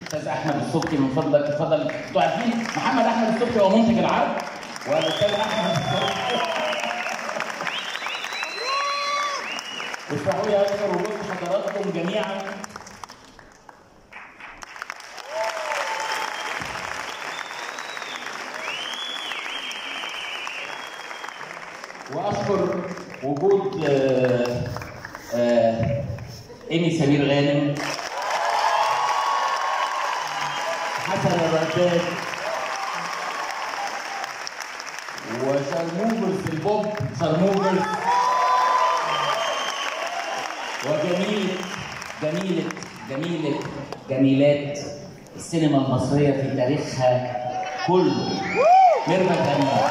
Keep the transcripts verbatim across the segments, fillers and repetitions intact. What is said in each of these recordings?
استاذ احمد السبكي من فضلك اتفضل. انتوا عارفين محمد احمد السبكي هو منتج العرض والاستاذ احمد السبكي. اسمحوا لي اذكر وجود حضراتكم جميعا. واشكر وجود آه آه ايمي سمير غانم، حسن الرداد، وشرموفرز البوب شرموفرز، وجميلة جميلة جميلة جميلات السينما المصرية في تاريخها كله، ميرفت أمين.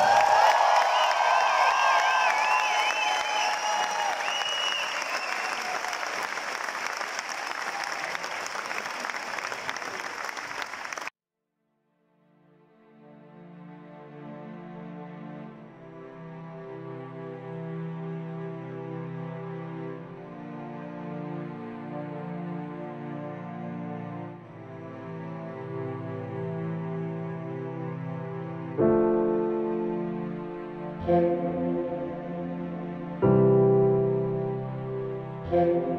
Thank you.